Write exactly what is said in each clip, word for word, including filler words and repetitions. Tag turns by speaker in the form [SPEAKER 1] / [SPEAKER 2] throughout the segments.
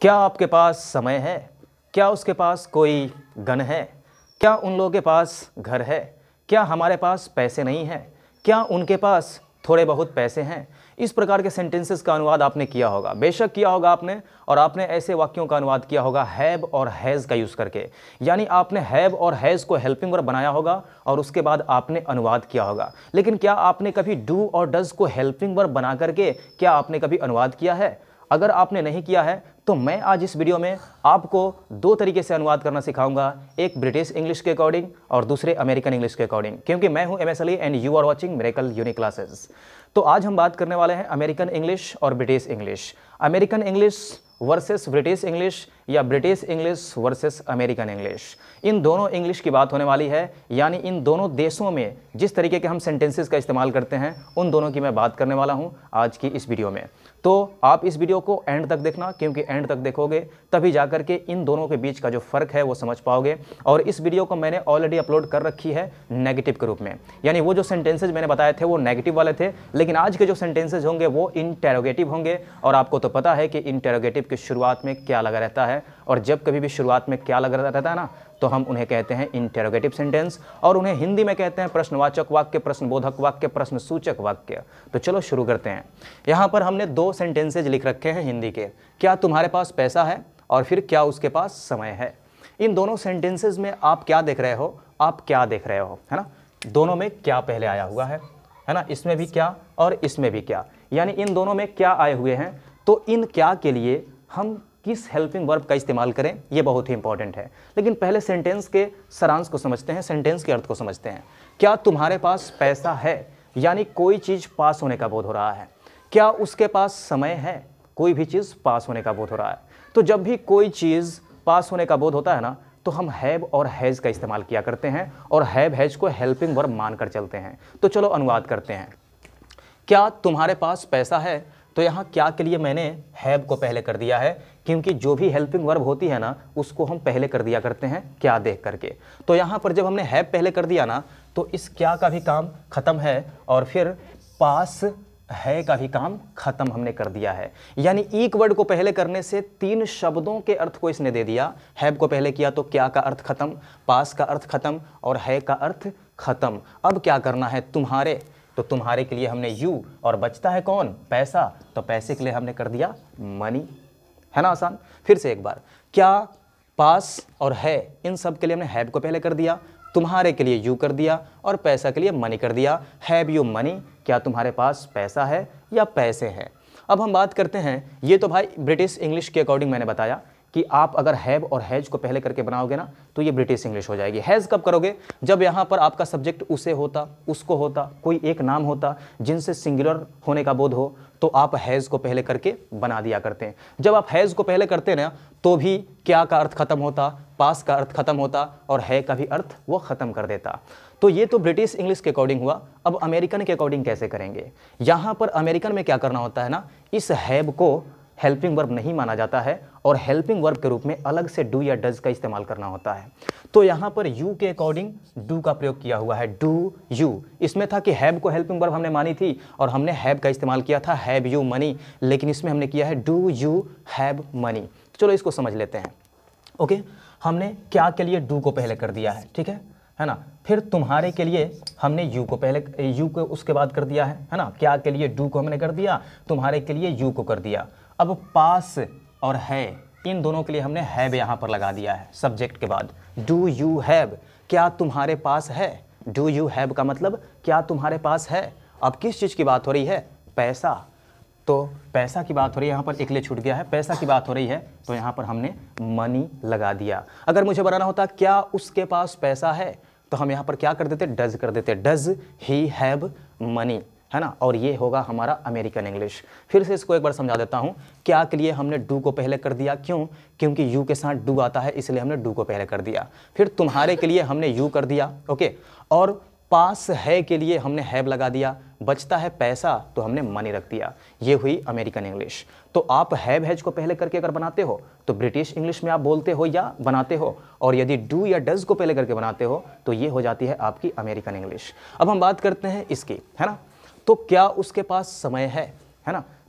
[SPEAKER 1] क्या आपके पास समय है? क्या उसके पास कोई गन है? क्या उन लोगों के पास घर है? क्या हमारे पास पैसे नहीं हैं? क्या उनके पास थोड़े बहुत पैसे हैं? इस प्रकार के सेंटेंसेस का अनुवाद आपने किया होगा, बेशक किया होगा आपने। और आपने ऐसे वाक्यों का अनुवाद किया होगा हैव और हैज़ का यूज़ करके, यानी आपने हैव और हैज़ को हेल्पिंग वर्ब बनाया होगा और उसके बाद आपने अनुवाद किया होगा। लेकिन क्या आपने कभी डू और डज को हेल्पिंग वर्ब बना करके क्या आपने कभी अनुवाद किया है? अगर आपने नहीं किया है तो मैं आज इस वीडियो में आपको दो तरीके से अनुवाद करना सिखाऊंगा, एक ब्रिटिश इंग्लिश के अकॉर्डिंग और दूसरे अमेरिकन इंग्लिश के अकॉर्डिंग, क्योंकि मैं हूं M S Ali and you are watching miracle unique classes. तो आज हम बात करने वाले हैं अमेरिकन इंग्लिश और British English, American English versus British English या British English versus American English. इन दोनों इंग्लिश की बात होने वाली है, यानी इन दोनों देशों में जिस तरीके के हम सेंटेंसेस का इस्तेमाल करते हैं उन दोनों की मैं बात करने वाला हूं आज की इस वीडियो में। तो आप इस वीडियो को एंड तक देखना, क्योंकि एंड तक देखोगे तभी जाकर के इन दोनों के बीच का जो फ़र्क है वो समझ पाओगे। और इस वीडियो को मैंने ऑलरेडी अपलोड कर रखी है नेगेटिव के रूप में, यानी वो जो सेंटेंसेज मैंने बताए थे वो नेगेटिव वाले थे, लेकिन आज के जो सेंटेंसेज होंगे वो इंटेरोगेटिव होंगे। और आपको तो पता है कि इंटेरोगेटिव की शुरुआत में क्या लगा रहता है, और जब कभी भी शुरुआत में क्या लगा रहता है ना, तो हम उन्हें कहते हैं इंटेरोगेटिव सेंटेंस, और उन्हें हिंदी में कहते हैं प्रश्नवाचक वाक्य, प्रश्नबोधक वाक्य, प्रश्न सूचक वाक्य। तो चलो शुरू करते हैं। यहाँ पर हमने दो सेंटेंसेज लिख रखे हैं हिंदी के, क्या तुम्हारे पास पैसा है और फिर क्या उसके पास समय है। इन दोनों सेंटेंसेज में आप क्या देख रहे हो, आप क्या देख रहे हो, है ना। दोनों में क्या पहले आया हुआ है, है ना, इसमें भी क्या और इसमें भी क्या, यानी इन दोनों में क्या आए हुए हैं। तो इन क्या के लिए हम किस हेल्पिंग वर्ब का इस्तेमाल करें, ये बहुत ही इंपॉर्टेंट है। लेकिन पहले सेंटेंस के सारांश को समझते हैं, सेंटेंस के अर्थ को समझते हैं। क्या तुम्हारे पास पैसा है, यानी कोई चीज़ पास होने का बोध हो रहा है। क्या उसके पास समय है, कोई भी चीज़ पास होने का बोध हो रहा है। तो जब भी कोई चीज़ पास होने का बोध होता है ना, तो हम हैव और हैज़ का इस्तेमाल किया करते हैं और हैव हैज़ को हेल्पिंग वर्ब मानकर चलते हैं। तो चलो अनुवाद करते हैं। क्या तुम्हारे पास पैसा है, तो यहाँ क्या के लिए मैंने हैव को पहले कर दिया है, क्योंकि जो भी हेल्पिंग वर्ब होती है ना उसको हम पहले कर दिया करते हैं क्या देख करके। तो यहाँ पर जब हमने हैव पहले कर दिया ना, तो इस क्या का भी काम खत्म है और फिर पास है का भी काम खत्म हमने कर दिया है। यानी एक वर्ड को पहले करने से तीन शब्दों के अर्थ को इसने दे दिया। हैव को पहले किया तो क्या का अर्थ खत्म, पास का अर्थ खत्म और है का अर्थ खत्म। अब क्या करना है, तुम्हारे, तो तुम्हारे के लिए हमने यू, और बचता है कौन, पैसा, तो पैसे के लिए हमने कर दिया मनी, है ना आसान। फिर से एक बार, क्या, पास और है, इन सब के लिए हमने हैव को पहले कर दिया, तुम्हारे के लिए यू कर दिया और पैसा के लिए मनी कर दिया। हैव यू मनी, क्या तुम्हारे पास पैसा है या पैसे हैं। अब हम बात करते हैं, ये तो भाई ब्रिटिश इंग्लिश के अकॉर्डिंग मैंने बताया कि आप अगर हैव और हैज को पहले करके बनाओगे ना तो ये ब्रिटिश इंग्लिश हो जाएगी। हैज़ कब करोगे, जब यहाँ पर आपका सब्जेक्ट उसे होता, उसको होता, कोई एक नाम होता जिनसे सिंगुलर होने का बोध हो, तो आप हैज़ को पहले करके बना दिया करते हैं। जब आप हैज़ को पहले करते ना तो भी क्या का अर्थ खत्म होता, पास का अर्थ खत्म होता और है का भी अर्थ वो ख़त्म कर देता। तो ये तो ब्रिटिश इंग्लिश के अकॉर्डिंग हुआ। अब अमेरिकन के अकॉर्डिंग कैसे करेंगे। यहाँ पर अमेरिकन में क्या करना होता है ना, इस हैव को हेल्पिंग वर्ब नहीं माना जाता है और हेल्पिंग वर्ब के रूप में अलग से डू या डज का इस्तेमाल करना होता है। तो यहाँ पर यू के अकॉर्डिंग डू का प्रयोग किया हुआ है, डू यू। इसमें था कि हैव को हेल्पिंग वर्ब हमने मानी थी और हमने हैव का इस्तेमाल किया था, हैव यू मनी, लेकिन इसमें हमने किया है डू यू हैव मनी। चलो इसको समझ लेते हैं। ओके, हमने क्या के लिए डू को पहले कर दिया है, ठीक है है ना। फिर तुम्हारे के लिए हमने यू को पहले, यू को उसके बाद कर दिया है, है ना। क्या के लिए डू को हमने कर दिया, तुम्हारे के लिए यू को कर दिया। अब पास और है, इन दोनों के लिए हमने हैव यहाँ पर लगा दिया है सब्जेक्ट के बाद। डू यू हैव, क्या तुम्हारे पास है, डू यू हैव का मतलब क्या तुम्हारे पास है। अब किस चीज़ की बात हो रही है, पैसा, तो पैसा की बात हो रही है, यहाँ पर एक ले छूट गया है, पैसा की बात हो रही है तो यहाँ पर हमने मनी लगा दिया। अगर मुझे बनाना होता क्या उसके पास पैसा है, तो हम यहाँ पर क्या कर देते, डज कर देते, डज ही हैव मनी, है ना। और ये होगा हमारा अमेरिकन इंग्लिश। फिर से इसको एक बार समझा देता हूँ। क्या के लिए हमने डू को पहले कर दिया, क्यों, क्योंकि यू के साथ डू आता है इसलिए हमने डू को पहले कर दिया। फिर तुम्हारे के लिए हमने यू कर दिया, ओके, और पास है के लिए हमने हैव लगा दिया। बचता है पैसा तो हमने मनी रख दिया। ये हुई अमेरिकन इंग्लिश। तो आप हैव हैज को पहले करके अगर बनाते हो तो ब्रिटिश इंग्लिश में आप बोलते हो या बनाते हो, और यदि डू या डज को पहले करके बनाते हो तो ये हो जाती है आपकी अमेरिकन इंग्लिश। अब हम बात करते हैं इसकी, है ना। तो क्या उसके पास समय है, है ना।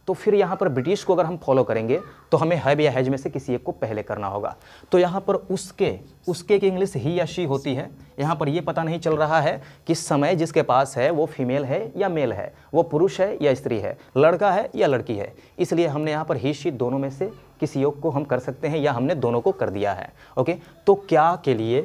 [SPEAKER 1] तो फिर यहाँ पर ब्रिटिश को अगर हम फॉलो करेंगे तो हमें हैव या हैज में से किसी एक को पहले करना होगा। तो यहाँ पर उसके उसके की इंग्लिश ही या शी होती है। यहाँ पर ये पता नहीं चल रहा है कि समय जिसके पास है वो फीमेल है या मेल है, वो पुरुष है या स्त्री है, लड़का है या लड़की है, इसलिए हमने यहाँ पर ही शी दोनों में से किसी एक को हम कर सकते हैं या हमने दोनों को कर दिया है। ओके, तो क्या के लिए,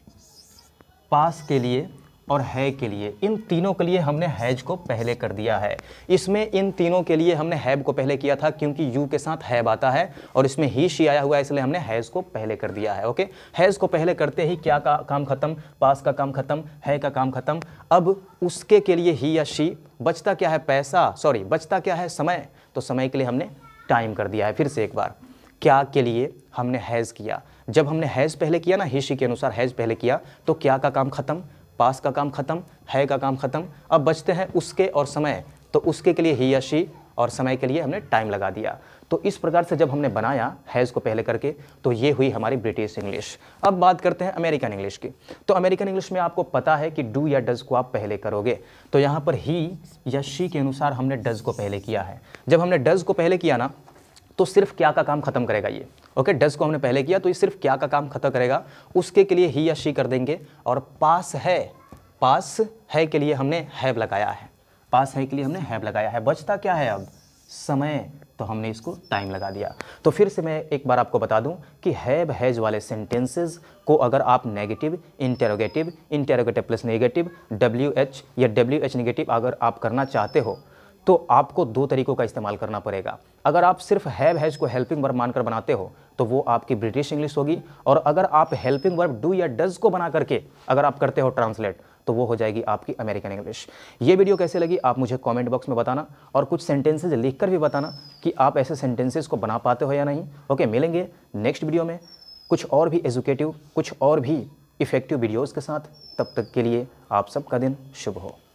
[SPEAKER 1] पास के लिए और है के लिए, इन तीनों के लिए हमने हैज को पहले कर दिया है। इसमें इन तीनों के लिए हमने हैव को पहले किया था क्योंकि यू के साथ हैव आता है और इसमें ही शी आया हुआ है, इसलिए हमने हैज को पहले कर दिया है। ओके, हैज को पहले करते ही क्या का काम खत्म, पास का काम खत्म, है का काम खत्म। अब उसके के लिए ही या शी, बचता क्या है, पैसा, सॉरी बचता क्या है, समय, तो समय के लिए हमने टाइम कर दिया है। फिर से एक बार, क्या के लिए हमने हैज़ किया, जब हमने हैज़ पहले किया ना, ही शी के अनुसार हैज़ पहले किया, तो क्या का काम खत्म, पास का काम खत्म, है का काम खत्म। अब बचते हैं उसके और समय, तो उसके के लिए ही या शी और समय के लिए हमने टाइम लगा दिया। तो इस प्रकार से जब हमने बनाया हैज़ को पहले करके, तो ये हुई हमारी ब्रिटिश इंग्लिश। अब बात करते हैं अमेरिकन इंग्लिश की। तो अमेरिकन इंग्लिश में आपको पता है कि डू या डज को आप पहले करोगे, तो यहाँ पर ही या शी के अनुसार हमने डज को पहले किया है। जब हमने डज को पहले किया ना, तो सिर्फ क्या का काम खत्म करेगा ये। ओके, डज को हमने पहले किया तो ये सिर्फ क्या का काम खत्म करेगा, उसके के लिए ही या शी कर देंगे। और पास है, पास है के लिए हमने हैव लगाया है, पास है के लिए हमने हैव लगाया है। बचता क्या है अब, समय, तो हमने इसको टाइम लगा दिया। तो फिर से मैं एक बार आपको बता दूं कि हैव हैज वाले सेंटेंसेस को अगर आप negative, interrogative, interrogative plus negative, W H या डब्ल्यू एच नेगेटिव अगर आप करना चाहते हो तो आपको दो तरीकों का इस्तेमाल करना पड़ेगा। अगर आप सिर्फ हैव हैज को हेल्पिंग वर्ब मानकर बनाते हो तो वो आपकी ब्रिटिश इंग्लिश होगी, और अगर आप हेल्पिंग वर्ब डू या डज को बना करके अगर आप करते हो ट्रांसलेट, तो वो हो जाएगी आपकी अमेरिकन इंग्लिश। ये वीडियो कैसे लगी आप मुझे कमेंट बॉक्स में बताना, और कुछ सेंटेंसेज लिखकर भी बताना कि आप ऐसे सेंटेंसेस को बना पाते हो या नहीं। ओके, मिलेंगे नेक्स्ट वीडियो में कुछ और भी एजुकेटिव, कुछ और भी इफेक्टिव वीडियोज़ के साथ। तब तक के लिए आप सबका दिन शुभ हो।